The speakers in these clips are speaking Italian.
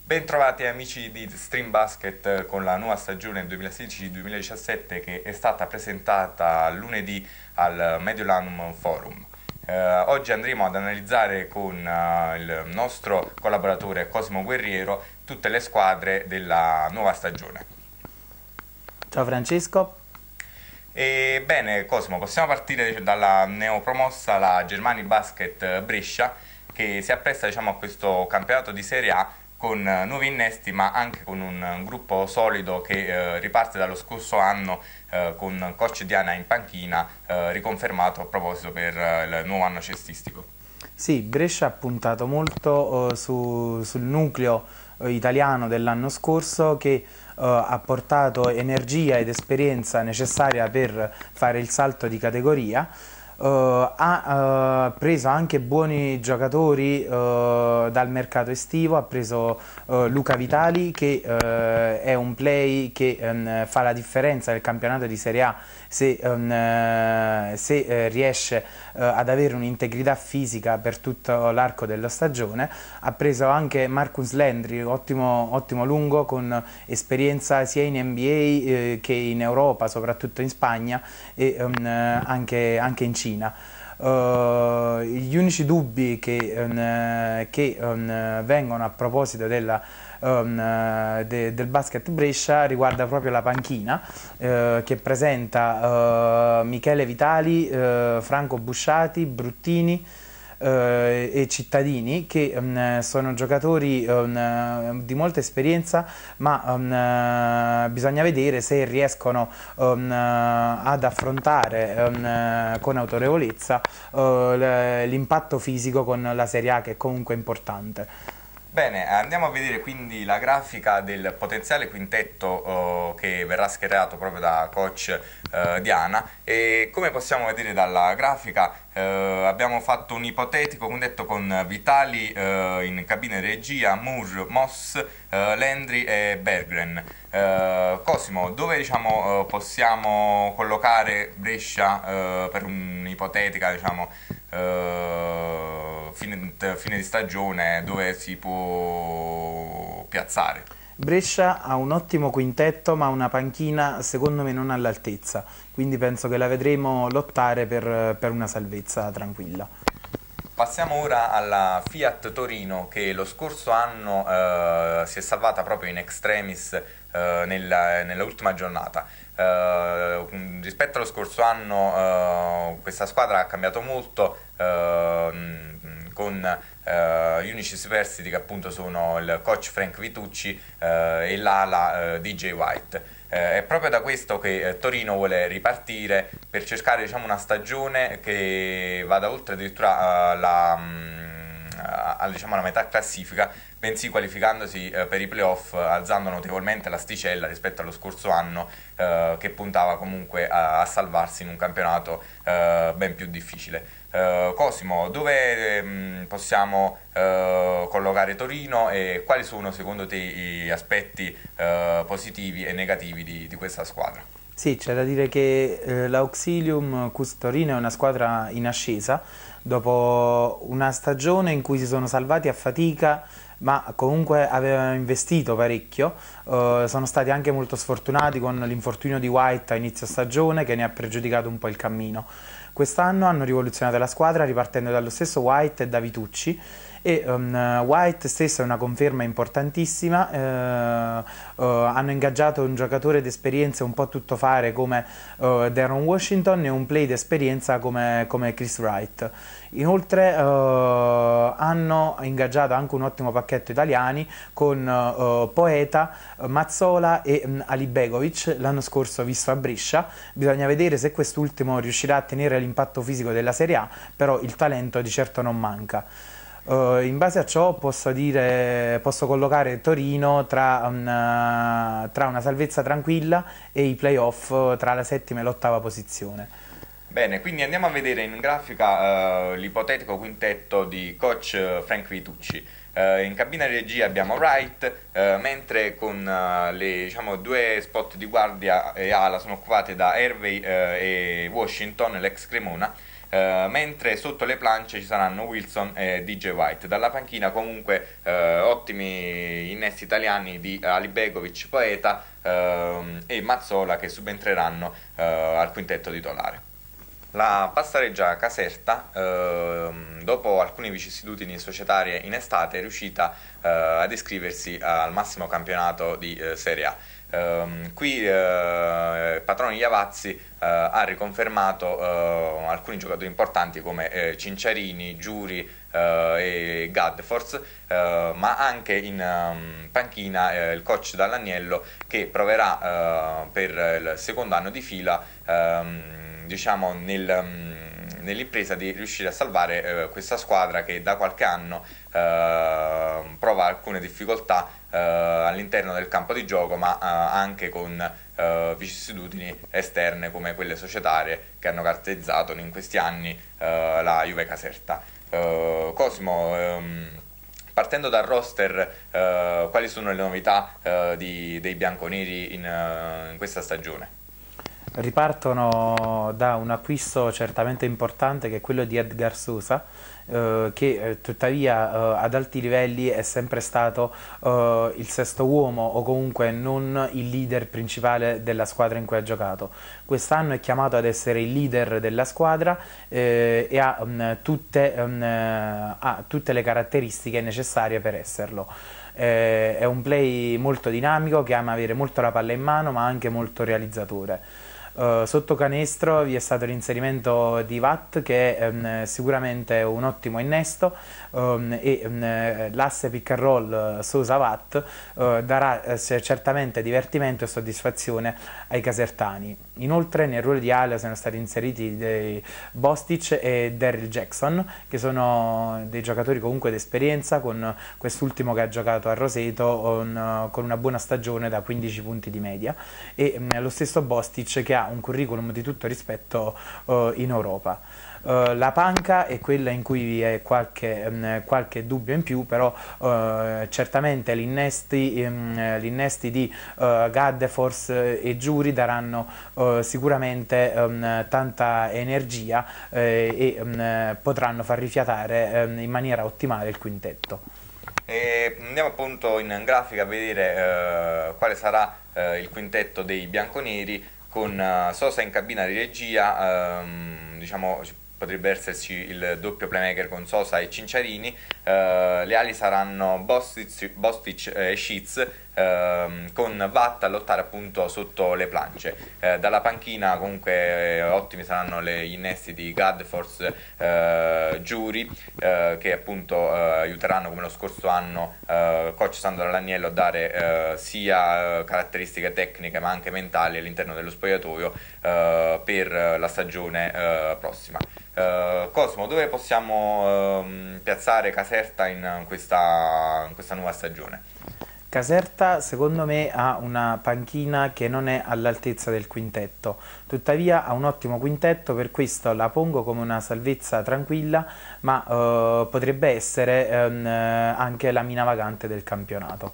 Bentrovati amici di Stream Basket con la nuova stagione 2016-2017 che è stata presentata lunedì al Mediolanum Forum. Oggi andremo ad analizzare con il nostro collaboratore Cosimo Guerriero tutte le squadre della nuova stagione. Ciao Francesco. Bene Cosimo, possiamo partire dalla neopromossa la Germani Basket Brescia, che si appresta a questo campionato di Serie A con nuovi innesti, ma anche con un gruppo solido che riparte dallo scorso anno con coach Diana in panchina, riconfermato a proposito per il nuovo anno cestistico. Sì, Brescia ha puntato molto sul nucleo italiano dell'anno scorso che ha portato energia ed esperienza necessaria per fare il salto di categoria. Ha preso anche buoni giocatori dal mercato estivo, ha preso Luca Vitali che è un play che fa la differenza nel campionato di Serie A se riesce ad avere un'integrità fisica per tutto l'arco della stagione. Ha preso anche Marcus Landry, ottimo lungo con esperienza sia in NBA che in Europa, soprattutto in Spagna e anche in Cina. Gli unici dubbi che vengono a proposito del basket Brescia riguarda proprio la panchina che presenta Michele Vitali, Franco Busciati, Bruttini e Cittadini, che sono giocatori di molta esperienza, ma bisogna vedere se riescono ad affrontare con autorevolezza l'impatto fisico con la Serie A, che è comunque importante. Bene, andiamo a vedere quindi la grafica del potenziale quintetto che verrà schierato proprio da coach Diana, e come possiamo vedere dalla grafica abbiamo fatto un ipotetico quintetto con Vitali in cabina di regia, Moore, Moss, Landry e Berggren. Cosimo, dove possiamo collocare Brescia per un'ipotetica fine di stagione, dove si può piazzare? Brescia ha un ottimo quintetto, ma una panchina secondo me non all'altezza, quindi penso che la vedremo lottare per una salvezza tranquilla. Passiamo ora alla Fiat Torino, che lo scorso anno si è salvata proprio in extremis nella ultima giornata. Rispetto allo scorso anno questa squadra ha cambiato molto, con gli unici superstiti che appunto sono il coach Frank Vitucci e l'ala DJ White. È proprio da questo che Torino vuole ripartire per cercare una stagione che vada oltre addirittura alla metà classifica, bensì qualificandosi per i playoff, alzando notevolmente l'asticella rispetto allo scorso anno che puntava comunque a salvarsi in un campionato ben più difficile. Cosimo, dove possiamo collocare Torino e quali sono secondo te gli aspetti positivi e negativi di questa squadra? Sì, c'è da dire che l'Auxilium Cus Torino è una squadra in ascesa dopo una stagione in cui si sono salvati a fatica, ma comunque avevano investito parecchio. Sono stati anche molto sfortunati con l'infortunio di White a inizio stagione, che ne ha pregiudicato un po' il cammino. Quest'anno hanno rivoluzionato la squadra ripartendo dallo stesso White e da Vitucci, e White stesso è una conferma importantissima. Hanno ingaggiato un giocatore d'esperienza un po' tuttofare come Deron Washington e un play d'esperienza come Chris Wright. Inoltre hanno ingaggiato anche un ottimo pacchetto italiani con Poeta, Mazzola e Ali Begovic, l'anno scorso visto a Brescia. Bisogna vedere se quest'ultimo riuscirà a tenere l'impatto fisico della Serie A, però il talento di certo non manca. In base a ciò posso collocare Torino tra una salvezza tranquilla e i playoff tra la settima e l'ottava posizione. Bene, quindi andiamo a vedere in grafica l'ipotetico quintetto di coach Frank Vitucci. In cabina di regia abbiamo Wright, mentre con le due spot di guardia e ala sono occupate da Hervey e Washington, l'ex Cremona. mentre sotto le plance ci saranno Wilson e DJ White. Dalla panchina comunque ottimi innesti italiani di Ali Begovic, Poeta e Mazzola, che subentreranno al quintetto titolare. La Passareggia Caserta, dopo alcuni vicissitudini societarie in estate, è riuscita ad iscriversi al massimo campionato di Serie A. Qui Patroni Iavazzi ha riconfermato alcuni giocatori importanti come Cinciarini, Giuri e Gadforce, ma anche in panchina il coach Dall'Agnello, che proverà per il secondo anno di fila diciamo nell'impresa di riuscire a salvare questa squadra che da qualche anno prova alcune difficoltà all'interno del campo di gioco, ma anche con vicissitudini esterne come quelle societarie che hanno caratterizzato in questi anni la Juve Caserta. Cosimo, partendo dal roster, quali sono le novità dei bianconeri in questa stagione? Ripartono da un acquisto certamente importante, che è quello di Edgar Sosa, che tuttavia ad alti livelli è sempre stato il sesto uomo, o comunque non il leader principale della squadra in cui ha giocato. Quest'anno è chiamato ad essere il leader della squadra e ha tutte le caratteristiche necessarie per esserlo. È un play molto dinamico, che ama avere molto la palla in mano, ma anche molto realizzatore. Sotto canestro vi è stato l'inserimento di Watt, che è sicuramente un ottimo innesto, e l'asse pick and roll Sosa-Watt darà certamente divertimento e soddisfazione ai casertani. Inoltre nel ruolo di ala sono stati inseriti Bostic e Daryl Jackson, che sono dei giocatori comunque d'esperienza, con quest'ultimo che ha giocato a Roseto con una buona stagione da 15 punti di media, e lo stesso Bostic, che ha un curriculum di tutto rispetto in Europa. La panca è quella in cui vi è qualche dubbio in più, però certamente gli innesti di Gadforce e Giuri daranno sicuramente tanta energia e potranno far rifiatare in maniera ottimale il quintetto. Andiamo appunto in grafica a vedere quale sarà il quintetto dei bianconeri, con Sosa in cabina di regia. Diciamo potrebbe esserci il doppio playmaker con Sosa e Cinciarini. Le ali saranno Bostic e Schiz, con Watt a lottare appunto sotto le plance. Dalla panchina comunque ottimi saranno gli innesti di Gadforce, Giuri, che appunto aiuteranno, come lo scorso anno, coach Sandro Dall'Agnello a dare sia caratteristiche tecniche ma anche mentali all'interno dello spogliatoio per la stagione prossima. Cosmo, dove possiamo piazzare Caserta in questa nuova stagione? Caserta secondo me ha una panchina che non è all'altezza del quintetto, tuttavia ha un ottimo quintetto, per questo la pongo come una salvezza tranquilla, ma potrebbe essere anche la mina vagante del campionato.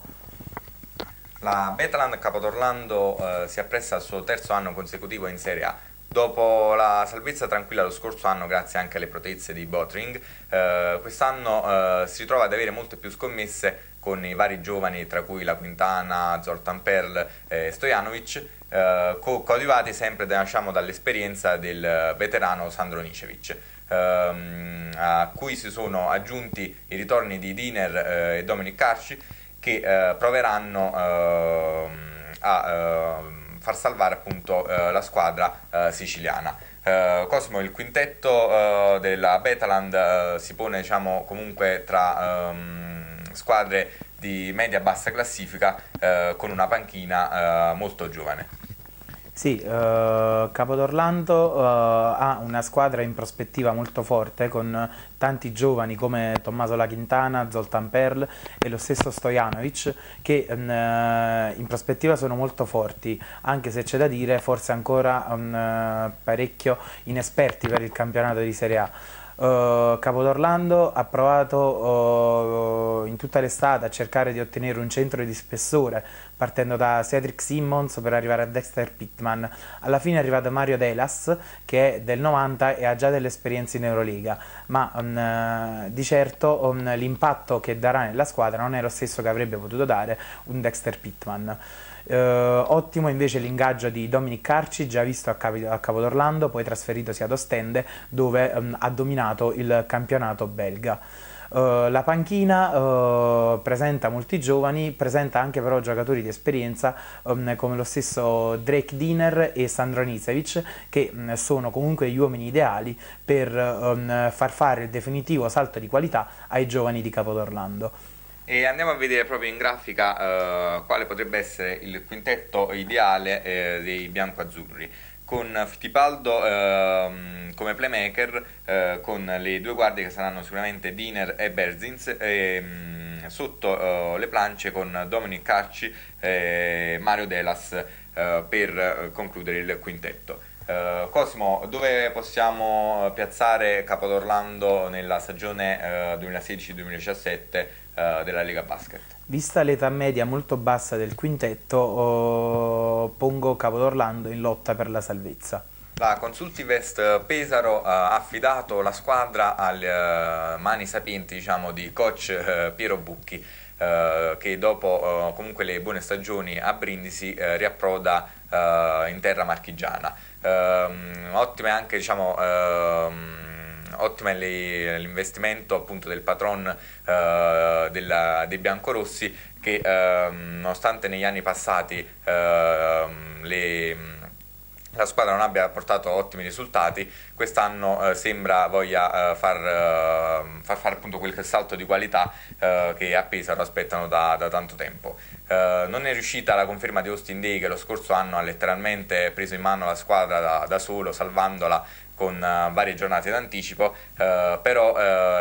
La Bethlehem Capodorlando si appresta al suo terzo anno consecutivo in Serie A. Dopo la salvezza tranquilla lo scorso anno, grazie anche alle protezze di Botring, quest'anno si ritrova ad avere molte più scommesse con i vari giovani, tra cui la Quintana, Zoltan Perl e Stojanovic, coadiuvati sempre dall'esperienza del veterano Sandro Nicevic, a cui si sono aggiunti i ritorni di Diner e Dominic Carci, che proveranno a far salvare appunto la squadra siciliana. Cosmo, il quintetto della Betaland si pone comunque tra squadre di media-bassa classifica, con una panchina molto giovane. Sì, Capodorlando ha una squadra in prospettiva molto forte, con tanti giovani come Tommaso La Quintana, Zoltan Perl e lo stesso Stojanovic, che in prospettiva sono molto forti, anche se c'è da dire forse ancora parecchio inesperti per il campionato di Serie A. Capodorlando ha provato in tutta l'estate a cercare di ottenere un centro di spessore, partendo da Cedric Simmons per arrivare a Dexter Pittman. Alla fine è arrivato Mario Delas, che è del 90 e ha già delle esperienze in Euroliga, ma di certo l'impatto che darà nella squadra non è lo stesso che avrebbe potuto dare un Dexter Pittman. Ottimo invece l'ingaggio di Dominic Carci, già visto a Capodorlando, poi trasferitosi ad Ostende, dove ha dominato il campionato belga. La panchina presenta molti giovani, presenta anche però giocatori di esperienza come lo stesso Drake Diner e Sandro Nicevic, che sono comunque gli uomini ideali per far fare il definitivo salto di qualità ai giovani di Capodorlando. E andiamo a vedere proprio in grafica quale potrebbe essere il quintetto ideale dei biancoazzurri, con Fittipaldo come playmaker, con le due guardie che saranno sicuramente Diner e Berzins, e sotto le planche con Dominic Carci e Mario Delas per concludere il quintetto. Cosimo, dove possiamo piazzare Capodorlando nella stagione 2016-2017 della Lega Basket? Vista l'età media molto bassa del quintetto, pongo Capodorlando in lotta per la salvezza. La Consultivest Pesaro ha affidato la squadra alle mani sapienti, diciamo, di coach Piero Bucchi, che dopo comunque le buone stagioni a Brindisi riapproda in terra marchigiana. Ottime anche, diciamo, ottimo è l'investimento appunto del patron dei biancorossi, che nonostante negli anni passati la squadra non abbia portato ottimi risultati, quest'anno sembra voglia far fare appunto quel salto di qualità che a Pesaro aspettano da tanto tempo. Non è riuscita la conferma di Austin Day, che lo scorso anno ha letteralmente preso in mano la squadra da solo, salvandola con varie giornate d'anticipo, però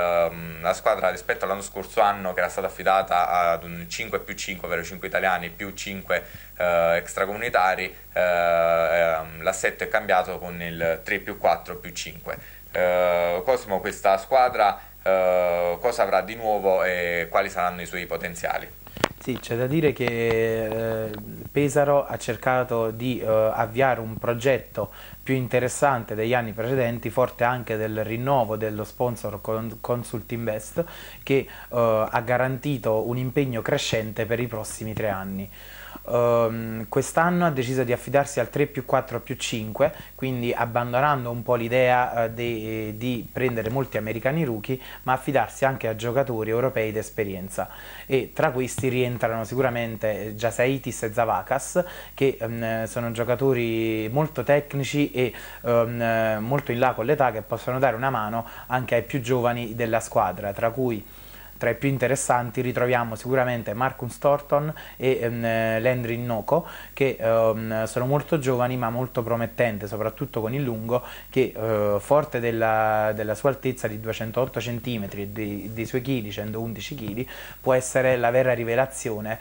la squadra, rispetto all'anno scorso anno che era stata affidata ad un 5 più 5, ovvero 5 italiani più 5 extracomunitari, l'assetto è cambiato con il 3 più 4 più 5. Cosimo, questa squadra cosa avrà di nuovo e quali saranno i suoi potenziali? Sì, c'è da dire che Pesaro ha cercato di avviare un progetto più interessante degli anni precedenti, forte anche del rinnovo dello sponsor Consult Invest, che ha garantito un impegno crescente per i prossimi 3 anni. Quest'anno ha deciso di affidarsi al 3 più 4 più 5, quindi abbandonando un po' l'idea di prendere molti americani rookie, ma affidarsi anche a giocatori europei d'esperienza, e tra questi rientrano sicuramente Jasaitis e Zavakas, che sono giocatori molto tecnici e molto in là con l'età, che possono dare una mano anche ai più giovani della squadra, tra cui tra i più interessanti ritroviamo sicuramente Marcus Thornton e Landry Nnoko, che sono molto giovani ma molto promettenti, soprattutto con il lungo, che forte della sua altezza di 208 cm e dei suoi chili, 111 kg, può essere la vera rivelazione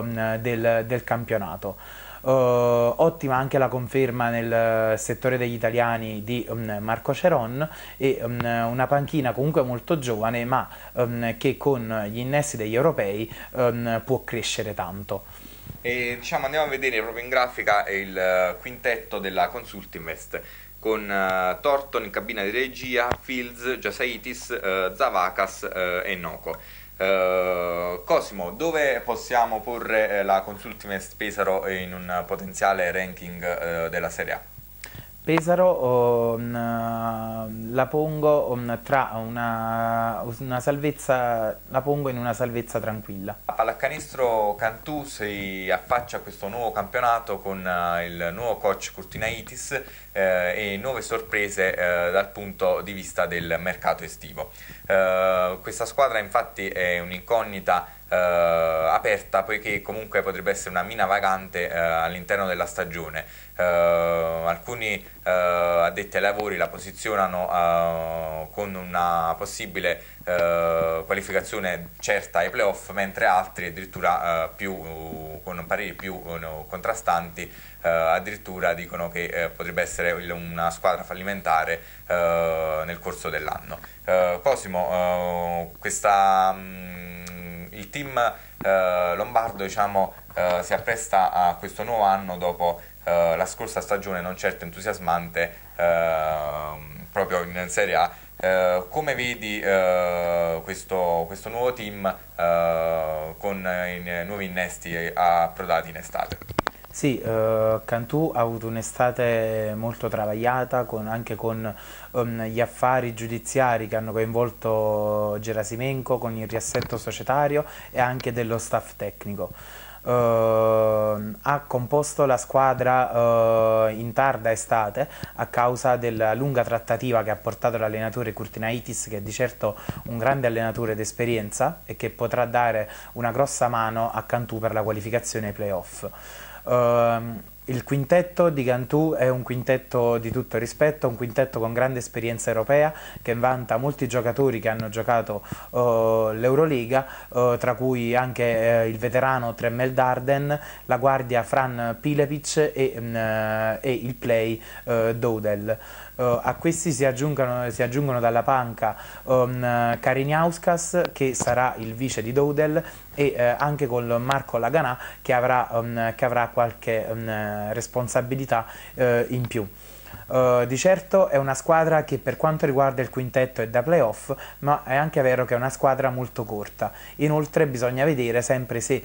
del campionato. Ottima anche la conferma nel settore degli italiani di Marco Ceron, e una panchina comunque molto giovane, ma che con gli innessi degli europei può crescere tanto. E diciamo, andiamo a vedere proprio in grafica il quintetto della Consult Invest, con Thornton in cabina di regia, Fields, Jasaitis, Zavakas e Nnoko. Cosimo, dove possiamo porre la Consult Invest Pesaro in un potenziale ranking della Serie A? Pesaro la pongo tra una salvezza, la pongo in una salvezza tranquilla. A pallacanestro Cantù si affaccia a questo nuovo campionato con il nuovo coach Kurtinaitis e nuove sorprese dal punto di vista del mercato estivo. Questa squadra infatti è un'incognita aperta, poiché comunque potrebbe essere una mina vagante all'interno della stagione. Alcuni addetti ai lavori la posizionano con una possibile qualificazione certa ai playoff, mentre altri addirittura con pareri più contrastanti addirittura dicono che potrebbe essere una squadra fallimentare nel corso dell'anno. Cosimo, il team lombardo, diciamo, si appresta a questo nuovo anno dopo la scorsa stagione non certo entusiasmante proprio in Serie A. Come vedi questo nuovo team con i nuovi innesti approdati in estate? Sì, Cantù ha avuto un'estate molto travagliata, anche con gli affari giudiziari che hanno coinvolto Gerasimenko, con il riassetto societario e anche dello staff tecnico. Ha composto la squadra in tarda estate a causa della lunga trattativa che ha portato l'allenatore Kurtinaitis, che è di certo un grande allenatore d'esperienza e che potrà dare una grossa mano a Cantù per la qualificazione ai playoff. Il quintetto di Cantù è un quintetto di tutto rispetto, un quintetto con grande esperienza europea che vanta molti giocatori che hanno giocato l'Eurolega, tra cui anche il veterano Tremmel Darden, la guardia Fran Pilepic e il play Dowdell. A questi si aggiungono dalla panca Kariniauskas, che sarà il vice di Dowdell, e anche con Marco Laganà che avrà qualche responsabilità in più. Di certo è una squadra che per quanto riguarda il quintetto è da playoff, ma è anche vero che è una squadra molto corta. Inoltre bisogna vedere sempre se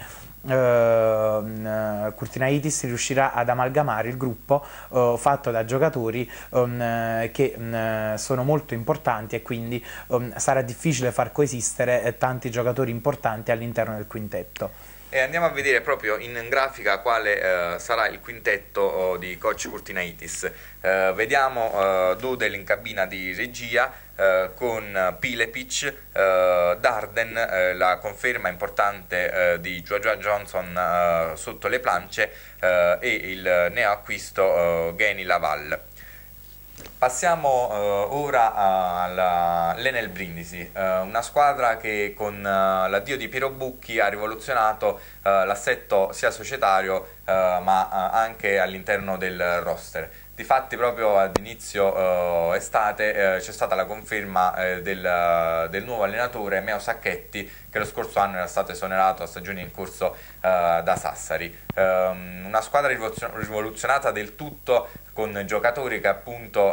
Kurtinaitis riuscirà ad amalgamare il gruppo fatto da giocatori che sono molto importanti, e quindi sarà difficile far coesistere tanti giocatori importanti all'interno del quintetto. E andiamo a vedere proprio in grafica quale sarà il quintetto di coach Kurtinaitis. Vediamo Dodel in cabina di regia con Pilepic, Darden, la conferma importante di Joshua Johnson sotto le plance, e il neoacquisto Geni Laval. Passiamo ora all'Enel Brindisi, una squadra che con l'addio di Piero Bucchi ha rivoluzionato l'assetto sia societario ma anche all'interno del roster. Difatti proprio ad inizio estate c'è stata la conferma del nuovo allenatore Meo Sacchetti, che lo scorso anno era stato esonerato a stagione in corso da Sassari. Una squadra rivoluzionata del tutto, con giocatori che appunto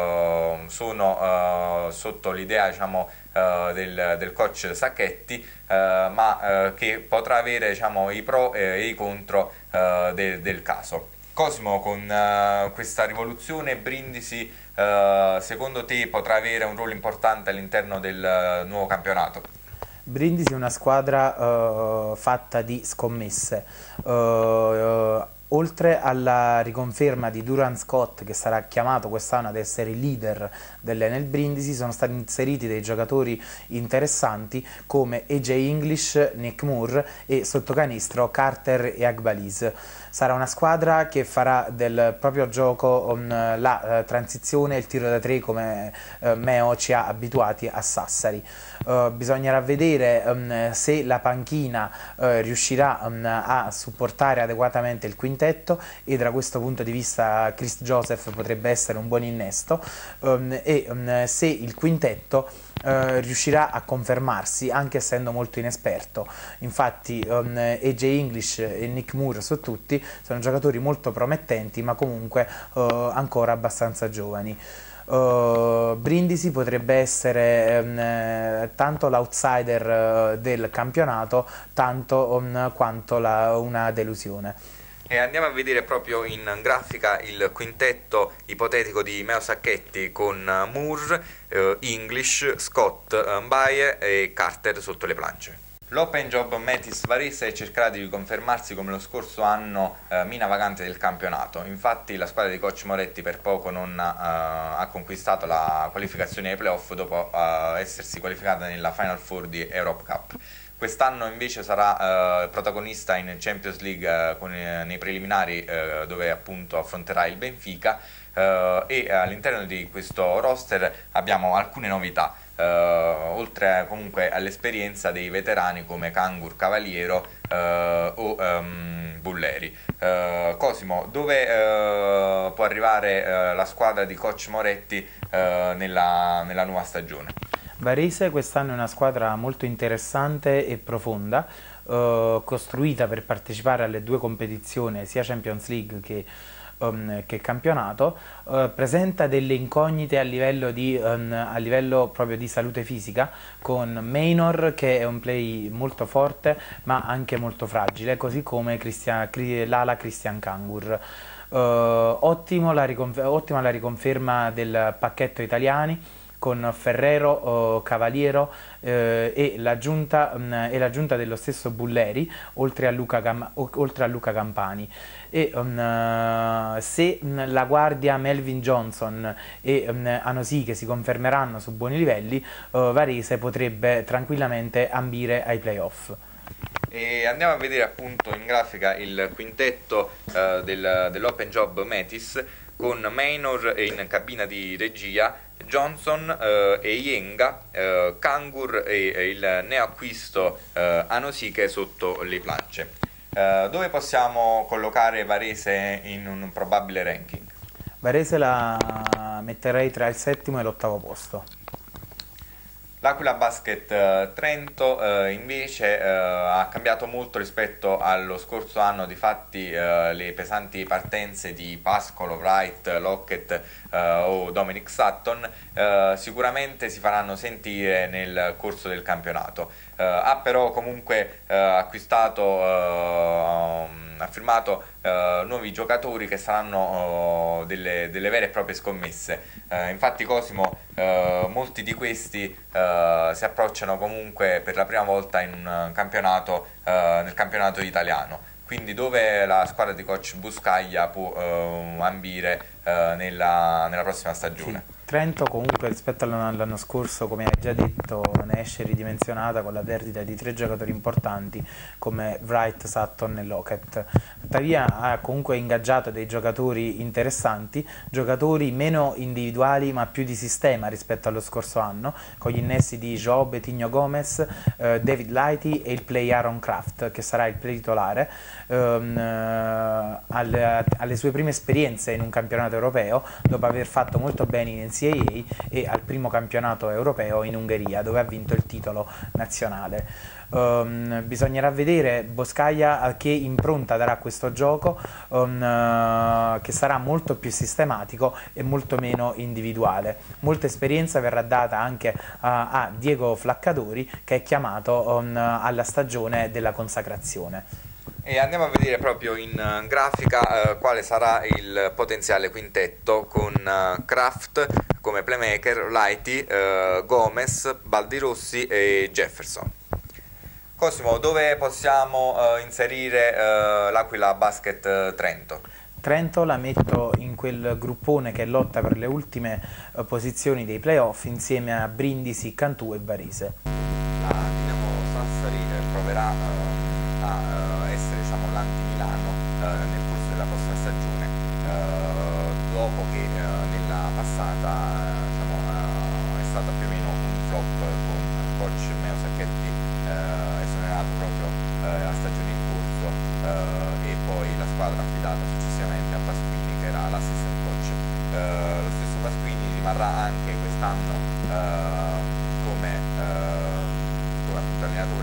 sono sotto l'idea, diciamo, del coach Sacchetti, ma che potrà avere, diciamo, i pro e i contro del caso. Cosimo, con questa rivoluzione Brindisi secondo te potrà avere un ruolo importante all'interno del nuovo campionato? Brindisi è una squadra fatta di scommesse. Oltre alla riconferma di Duran Scott, che sarà chiamato quest'anno ad essere il leader dell'Enel Brindisi, sono stati inseriti dei giocatori interessanti come AJ English, Nick Moore e sotto canestro Carter e Agbalise. Sarà una squadra che farà del proprio gioco la transizione e il tiro da tre, come Meo ci ha abituati a Sassari. Bisognerà vedere se la panchina riuscirà a supportare adeguatamente il quintetto, e da questo punto di vista Chris Joseph potrebbe essere un buon innesto, e se il quintetto riuscirà a confermarsi, anche essendo molto inesperto. Infatti AJ English e Nick Moore su tutti sono giocatori molto promettenti, ma comunque ancora abbastanza giovani. Brindisi potrebbe essere tanto l'outsider del campionato, tanto quanto una delusione. E andiamo a vedere proprio in grafica il quintetto ipotetico di Meo Sacchetti, con Moore, English, Scott, Mbaye e Carter sotto le plance. L'Open Job Metis Varese cercherà di riconfermarsi come lo scorso anno mina vagante del campionato. Infatti la squadra di coach Moretti per poco non ha conquistato la qualificazione ai playoff dopo essersi qualificata nella Final Four di Europe Cup. Quest'anno invece sarà protagonista in Champions League nei preliminari dove appunto affronterà il Benfica, e all'interno di questo roster abbiamo alcune novità, oltre comunque all'esperienza dei veterani come Kangur, Cavaliero o Bulleri. Cosimo, dove può arrivare la squadra di coach Moretti nella nuova stagione? Varese quest'anno è una squadra molto interessante e profonda, costruita per partecipare alle due competizioni, sia Champions League che campionato. Presenta delle incognite a livello proprio di salute fisica, con Maynor che è un play molto forte ma anche molto fragile, così come l'ala Christian Kangur. Ottima la riconferma del pacchetto italiani con Ferrero, Cavaliero e l'aggiunta dello stesso Bulleri, oltre a Luca Campani. E se la guardia Melvin Johnson e Anosike si confermeranno su buoni livelli, Varese potrebbe tranquillamente ambire ai playoff. E andiamo a vedere appunto in grafica il quintetto dell'Open Job Metis, con Maynor in cabina di regia, Johnson e Yenga, Kangur e il neoacquisto Anosike sotto le planche. Dove possiamo collocare Varese in un probabile ranking? Varese la metterei tra il settimo e l'ottavo posto. L'Aquila Basket Trento invece ha cambiato molto rispetto allo scorso anno. Difatti le pesanti partenze di Pascolo, Wright, Lockett o Dominic Sutton sicuramente si faranno sentire nel corso del campionato. Ha però comunque ha firmato nuovi giocatori che saranno delle vere e proprie scommesse. Infatti Cosimo, molti di questi si approcciano comunque per la prima volta in un campionato, nel campionato italiano. Quindi dove la squadra di coach Buscaglia può ambire nella prossima stagione? Sì. Trento comunque rispetto all'anno scorso, come hai già detto, ne esce ridimensionata con la perdita di 3 giocatori importanti come Wright, Sutton e Lockett. Tuttavia ha comunque ingaggiato dei giocatori interessanti, giocatori meno individuali ma più di sistema rispetto allo scorso anno, con gli innessi di Joao Betinho Gomez, David Lighty e il play Aaron Craft, che sarà il play titolare, alle sue prime esperienze in un campionato europeo, dopo aver fatto molto bene in NCAA e al primo campionato europeo in Ungheria, dove ha vinto il titolo nazionale. Bisognerà vedere Boscaglia che impronta darà questo gioco, che sarà molto più sistematico e molto meno individuale. Molta esperienza verrà data anche a Diego Flaccadori, che è chiamato alla stagione della consacrazione. E andiamo a vedere proprio in grafica quale sarà il potenziale quintetto, con Kraft come playmaker, Lighty, Gomez, Baldirossi e Jefferson. Cosimo, dove possiamo inserire l'Aquila Basket Trento? Trento la metto in quel gruppone che lotta per le ultime posizioni dei playoff insieme a Brindisi, Cantù e Varese. La Dinamo Sassari proverà a essere, diciamo, l'anti-Milano nel corso della prossima stagione, dopo che nella passata è stata più o meno un flop con coach Meo Sacchetti esonerato proprio la stagione in corso, e poi la squadra affidata successivamente a Pasquini, che era l'assistant coach. Lo stesso Pasquini rimarrà anche quest'anno come appunto allenatore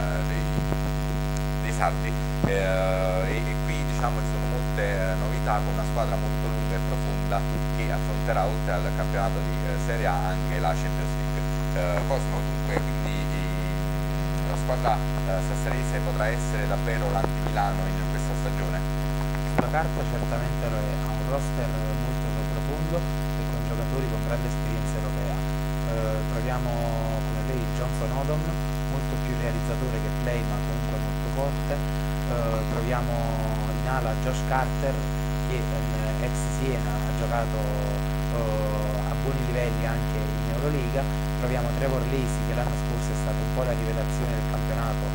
dei sardi, e qui diciamo ci sono molte novità, con una squadra molto lunga e profonda che affronterà, oltre al campionato di Serie A, anche la Champions League. Cosimo, dunque, quindi la squadra sassarese potrà essere davvero l'anti-Milano in questa stagione? Sulla carta certamente lo è, ha un roster molto profondo e con giocatori con grande esperienza europea. Troviamo come play Johnson Odom, molto più realizzatore che play ma comunque molto forte. Troviamo in ala Josh Carter, che ex Siena ha giocato a buoni livelli anche in Euroliga. Troviamo Trevor Lacey, che l'anno scorso è stato un po' la rivelazione del campionato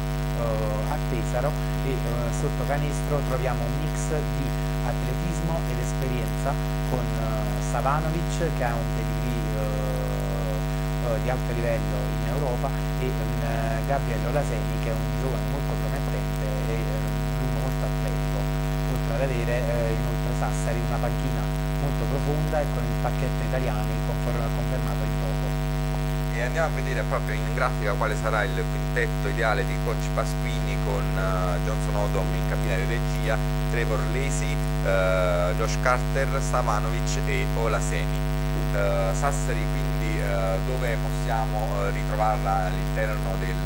a Pesaro e sotto canestro troviamo un mix di atletismo ed esperienza con Savanovic che ha un pedigree di alto livello in Europa e Gabriele Olaseni che è un giovane molto promettente e uno molto atletico, oltre ad avere inoltre Sassari una panchina molto profonda e con il pacchetto italiani confermato in poco. E andiamo a vedere proprio in grafica quale sarà il quintetto ideale di coach Pasquini con Johnson Odom in cabina di regia, Trevor Lacey, Josh Carter, Savanovic e Olaseni. Sassari quindi dove possiamo ritrovarla all'interno di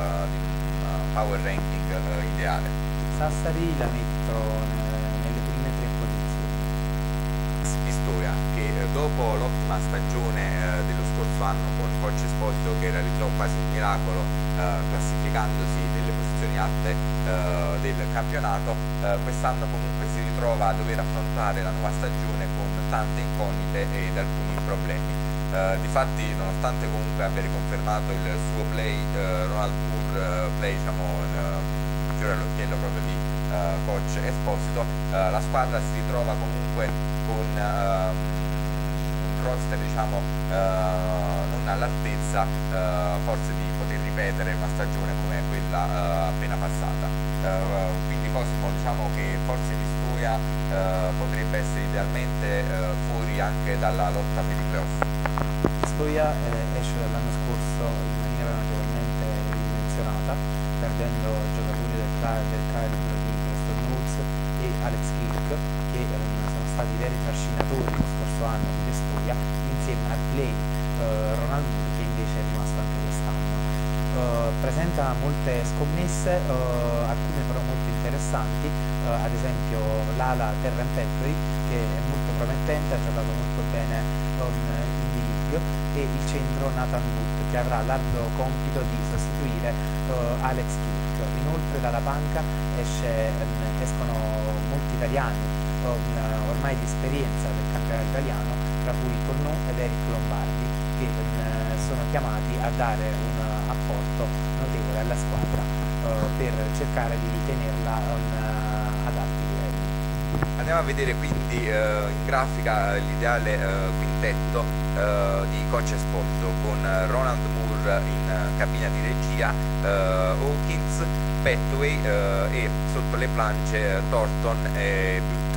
un power ranking ideale? Sassari la metto nelle prime 3 posizioni. Pistoia che dopo l'ottima stagione dello scorso anno con coach Esposito che realizzò quasi un miracolo classificandosi nelle posizioni alte del campionato, quest'anno comunque si ritrova a dover affrontare la nuova stagione con tante incognite ed alcuni problemi. Difatti, nonostante comunque abbia riconfermato il suo play, Ronald Moore play diciamo fiore all'occhiello proprio di coach Esposito, la squadra si ritrova comunque con un roster diciamo non all'altezza forse di poter ripetere una stagione come quella appena passata. Quindi Cosimo, diciamo che forse Pistoia potrebbe essere idealmente fuori anche dalla lotta per i playoff. Pistoia esce dall'anno scorso in maniera notevolmente ridimensionata, perdendo giocatori del calibro di Preston Knowles e Alex Kirk che sono stati veri trascinatori lo scorso anno di Pistoia, insieme al play Ronald Moore che invece è rimasto anche quest'anno. Presenta molte scommesse, alcune però molto interessanti, ad esempio l'ala Terran Petri che è molto promettente, ha giocato molto bene in D-League, e il centro Nathan Wood che avrà l'arduo compito di sostituire Alex Kirk. Inoltre dalla panca escono molti italiani ormai di esperienza del campionato italiano, tra cui Tonnò ed Eric Lombardi, che sono chiamati a dare un apporto notevole alla squadra per cercare di tenerla ad alti livelli. Andiamo a vedere quindi in grafica l'ideale quintetto di coach Esposito con Ronald Moore in cabina di regia, Hawkins, Petway e sotto le planche Thornton e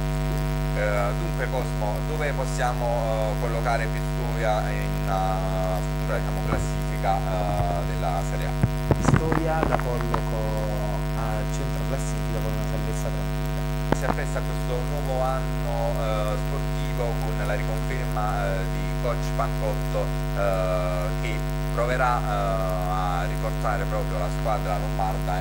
dunque Cosmo, dove possiamo collocare Pistoia in una futura diciamo, classifica della Serie A? Pistoia la colloco al centro classifica con una salvezza tranquilla. Si appresta a questo nuovo anno sportivo con la riconferma di coach Pancotto che proverà a riportare proprio la squadra lombarda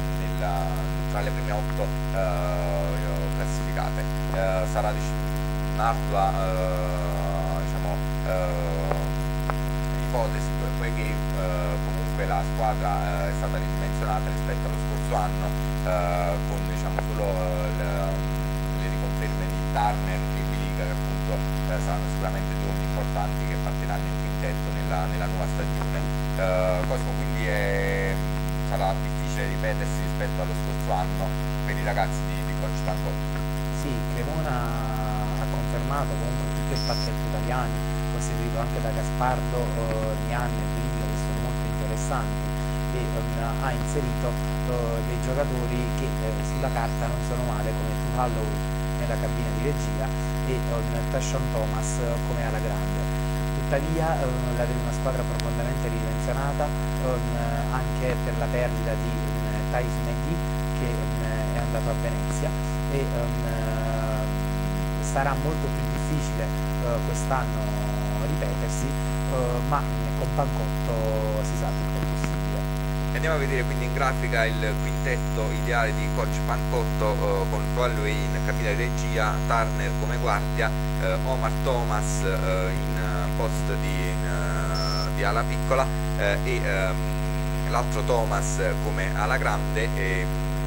tra le prime 8 classificate. Sarà un'ardua diciamo, ipotesi poiché comunque la squadra è stata ridimensionata rispetto allo scorso anno con diciamo, solo le riconferme di Turner e Biliga che appunto saranno sicuramente giovani importanti che partiranno in quintetto nella nuova stagione. Cosmo quindi sarà difficile ripetersi rispetto allo scorso anno per i ragazzi di coach Pancotto. Sì, Cremona ha confermato comunque tutto il pacchetto italiani, ho seguito anche da Gaspardo, Nian e Bill che sono molto interessanti e ha inserito dei giocatori che sulla carta non sono male come Tuhallow nella cabina di regia e Tashon Thomas come alla grande. Tuttavia la vede una squadra profondamente ridimensionata anche per la perdita di Thais Meghi che è andato a Venezia e sarà molto più difficile quest'anno ripetersi, ma con Pancotto si sa tutto è possibile. Andiamo a vedere quindi in grafica il quintetto ideale di coach Pancotto con Toalloway in cabina di regia, Turner come guardia, Omar Thomas in post di ala piccola e l'altro Thomas come ala grande e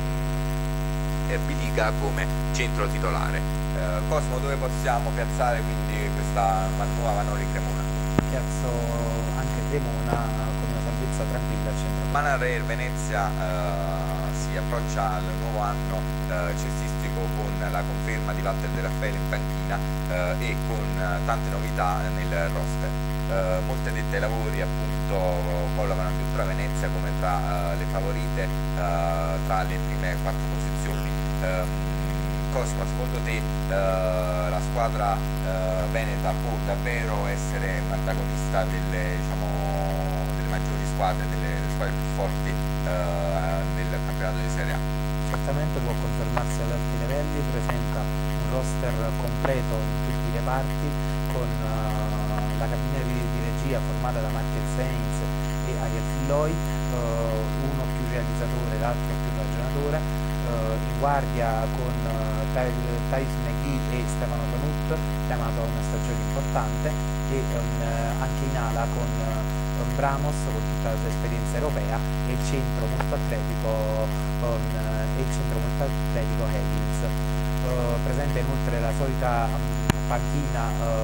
Biliga come centro titolare. Cosmo, dove possiamo piazzare quindi questa nuova Vanoli Cremona? Piazzo anche Cremona con una salvezza tranquilla al centro. Manarail Venezia si approccia al nuovo anno cestistico con la conferma di Walter De Raffaele in panchina e con tante novità nel roster. Molte dette ai lavori appunto collocano addirittura Venezia come tra le favorite tra le prime 4 posizioni. Cosimo, secondo te la squadra veneta può davvero essere un antagonista delle maggiori squadre, delle squadre più forti del campionato di Serie A? Certamente può confermarsi ad alti livelli, presenta un roster completo in tutti i reparti con la cabina di regia formata da Martin Sainz e Ariel Filloy, uno più realizzatore, l'altro più ragionatore, in guardia con Thais McGee e Stefano Tonut, chiamato a una stagione importante, e anche in ala con Bramos con tutta la sua esperienza europea e il centro molto atletico Higgins. Presenta inoltre la solita panchina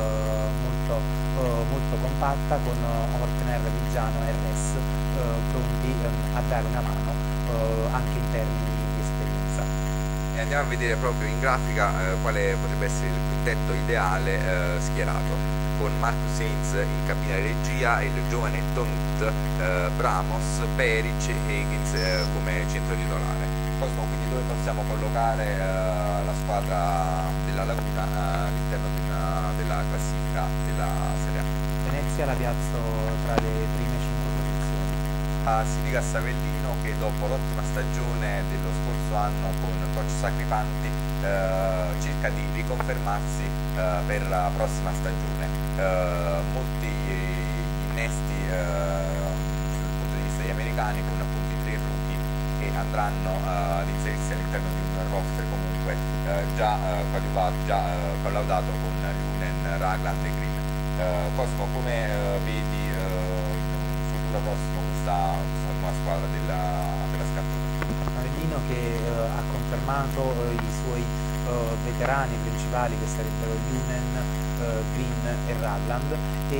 molto compatta con Ortner, Vigiano e Res pronti a dare una mano anche in termini di esperienza. E andiamo a vedere proprio in grafica quale potrebbe essere il quintetto ideale schierato, con Marcus Sainz in cabina di regia, il giovane Tonut, Bramos, Peric e Higgins come centro titolare. Cosmo, quindi dove possiamo collocare la squadra della Laguna all'interno della classifica della Serie A? Venezia la piazzo tra le prime 5 posizioni. A Sidigas Avellino, che dopo l'ottima stagione dello scorso anno con coach Sacripanti cerca di riconfermarsi per la prossima stagione. Molti innesti dal punto di vista degli americani, con appunto i 3 rookie che andranno ad inserirsi all'interno di un roster comunque già collaudato con Lunen, Ragland e Green. Cosmo, come vedi in futuro prossimo questa nuova squadra della Scampia? Avellino che ha confermato i suoi veterani principali, che sarebbero Lunen, Green e Ragland, e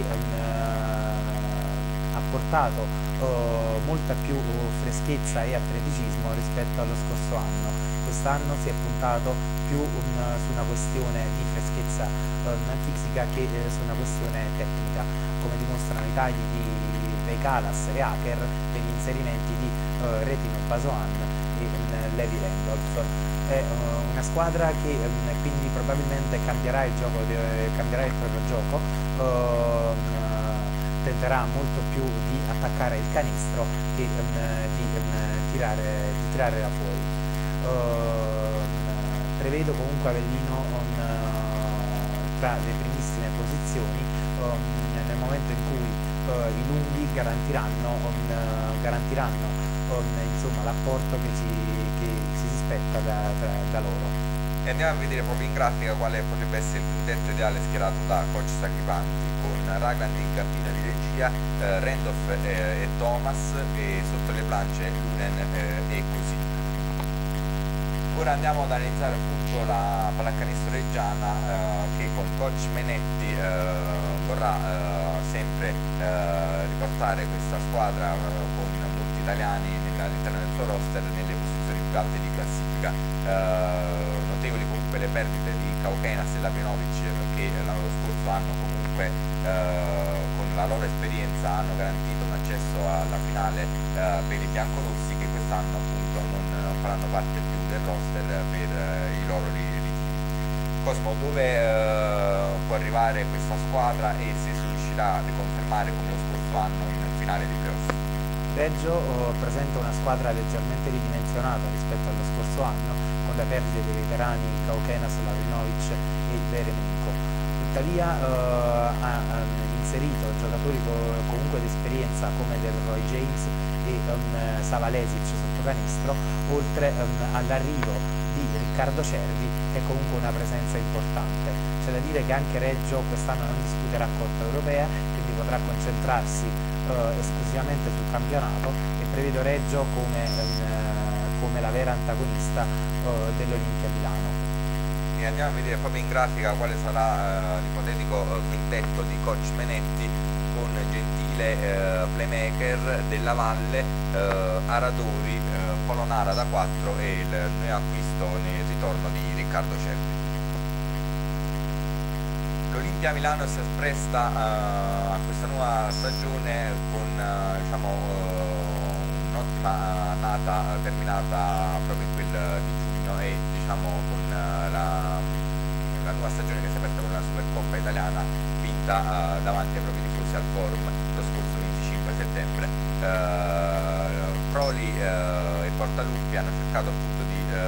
ha portato molta più freschezza e atleticismo rispetto allo scorso anno. Quest'anno si è puntato più su una questione di freschezza fisica che su una questione tecnica, come dimostrano i tagli di Veikalas e Aker e gli inserimenti di Retino Basoan e Levi Randolph. È una squadra che quindi probabilmente cambierà il proprio gioco, tenterà molto più di attaccare il canestro che di tirare da fuori. Prevedo comunque Avellino tra le primissime posizioni nel momento in cui i lunghi garantiranno insomma, l'apporto che si spetta da loro. E andiamo a vedere proprio in grafica quale potrebbe essere il quintetto ideale schierato da coach Sacripanti, con Ragland in cabina di regia, Randolph e Thomas, e sotto le planche Lunen e così. Ora andiamo ad analizzare appunto la pallacanestro reggiana che con coach Menetti vorrà sempre riportare questa squadra con molti italiani all'interno del suo roster nelle posizioni più alte di classifica. Notevoli comunque le perdite di Kaukenas e Labinovic, che l'anno scorso hanno comunque con la loro esperienza hanno garantito un accesso alla finale per i biancorossi, che quest'anno appunto non faranno parte più del roster per i loro ritiri. Cosmo, dove può arrivare questa squadra e se si riuscirà a riconfermare come lo scorso anno in finale di playoff? Reggio presenta una squadra leggermente ridimensionata rispetto allo scorso anno, con la perdita dei veterani Kaukenas, Lavinovic e Veremenko. Tuttavia ha inserito giocatori comunque di esperienza come Del Roy James e Savalesic sotto canestro, oltre all'arrivo di Riccardo Cervi, che è comunque una presenza importante. C'è da dire che anche Reggio quest'anno non disputerà Coppa Europea, quindi potrà concentrarsi esclusivamente sul campionato, e prevedo Reggio come la vera antagonista dell'Olimpia Milano. E andiamo a vedere proprio in grafica quale sarà l'ipotetico quintetto di coach Menetti con Gentile, playmaker della Valle, Aradori, Polonara da 4 e il neoacquisto nel ritorno di Riccardo Cerri. L'Olimpia Milano si appresta a questa nuova stagione con diciamo, un'ottima annata terminata proprio in quel di giugno e diciamo, con la nuova stagione che si è aperta con la Supercoppa italiana vinta davanti ai propri tifosi al Forum lo scorso 25 settembre. Proli e Portaluppi hanno cercato appunto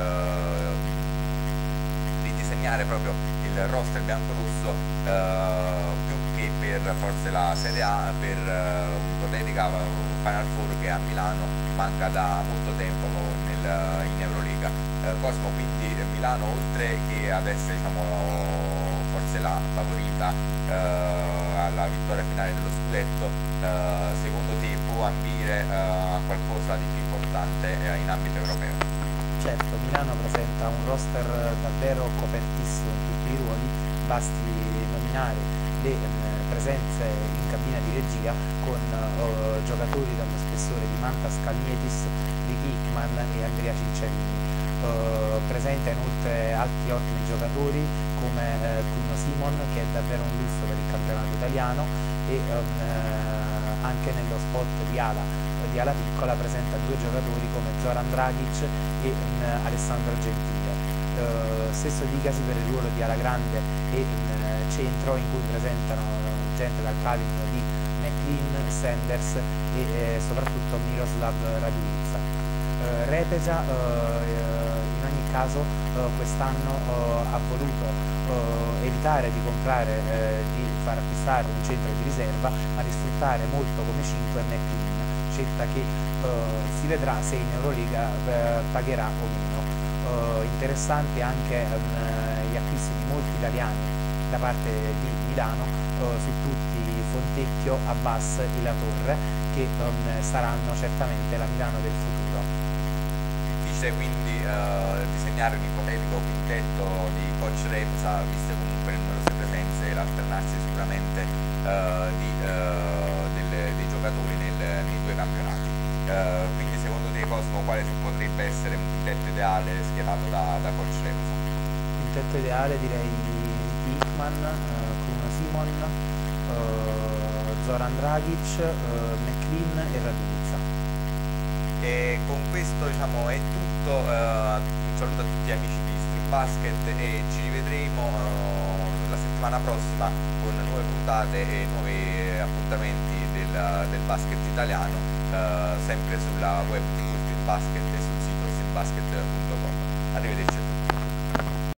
di disegnare proprio il roster biancorosso più che per forse la Serie A, per un'ipotetica Final Four che a Milano manca da molto tempo in Euroliga. Cosmo, quindi Milano, oltre che ad essere diciamo, forse la favorita alla vittoria finale dello scudetto, secondo te può ambire a qualcosa di più importante in ambito europeo? Certo, Milano presenta un roster davvero copertissimo in tutti i ruoli, basti nominare le presenze in cabina di regia con giocatori dallo spessore di Mantas Kalnietis, Ricky Hickman e Andrea Cicciarini. Presenta inoltre altri ottimi giocatori come Kuno Simon, che è davvero un lusso per il campionato italiano, e anche nello spot di ala piccola presenta due giocatori come Zoran Dragic e Alessandro Gentile. Stesso dicasi per il ruolo di ala grande e centro, in cui presentano gente dal calibro di McLean, Sanders e soprattutto Miroslav Radulica. Repeja in ogni caso quest'anno ha voluto evitare di far acquistare un centro di riserva, ma di sfruttare molto come 5 McLean, scelta che si vedrà se in Euroliga pagherà o meno. Interessante anche gli acquisti di molti italiani da parte di Milano, su tutti Fontecchio, Abbas e La Torre, che saranno certamente la Milano del futuro. Difficile quindi disegnare un ipotetico quintetto di coach Remsa, viste comunque le numerose presenze e l'alternarsi sicuramente dei giocatori nei due campionati. Quindi secondo te, Cosmo, quale potrebbe essere un quintetto ideale schierato da coach Remsa? Quintetto ideale direi Ricky Hickman, Kuno Simon, Zoran Dragic, McLean e Radulica. E con questo diciamo è tutto. Un saluto a tutti gli amici di Stream Basket e ci rivedremo la settimana prossima con nuove puntate e nuovi appuntamenti del basket italiano, sempre sulla web di Stream Basket e sul sito streambasket.com. Arrivederci a tutti.